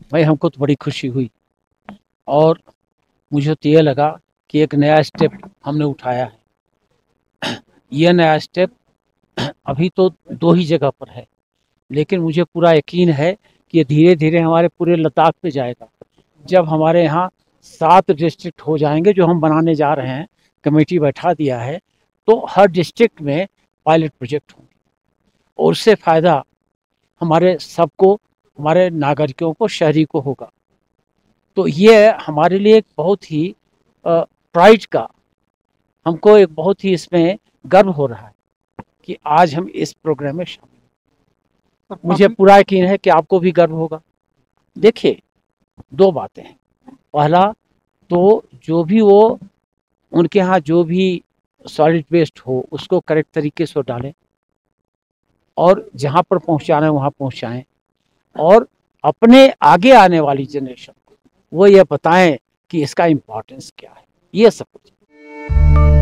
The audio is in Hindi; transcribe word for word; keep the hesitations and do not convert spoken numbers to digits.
भाई हमको तो बड़ी खुशी हुई और मुझे तो ये लगा कि एक नया स्टेप हमने उठाया है। ये नया स्टेप अभी तो दो ही जगह पर है, लेकिन मुझे पूरा यकीन है कि ये धीरे धीरे हमारे पूरे लद्दाख पे जाएगा। जब हमारे यहाँ सात डिस्ट्रिक्ट हो जाएंगे जो हम बनाने जा रहे हैं, कमेटी बैठा दिया है, तो हर डिस्ट्रिक्ट में पायलट प्रोजेक्ट होंगे और उससे फ़ायदा हमारे सबको, हमारे नागरिकों को, शहरी को होगा। तो ये हमारे लिए एक बहुत ही प्राइड का, हमको एक बहुत ही इसमें गर्व हो रहा है कि आज हम इस प्रोग्राम में शामिल। मुझे पूरा यकीन है कि आपको भी गर्व होगा। देखिए, दो बातें हैं। पहला तो जो भी वो उनके यहाँ जो भी सॉलिड वेस्ट हो उसको करेक्ट तरीके से डालें और जहाँ पर पहुँचाना है वहाँ पहुँचाएं, और अपने आगे आने वाली जनरेशन को वो ये बताएं कि इसका इम्पोर्टेंस क्या है। ये सब कुछ।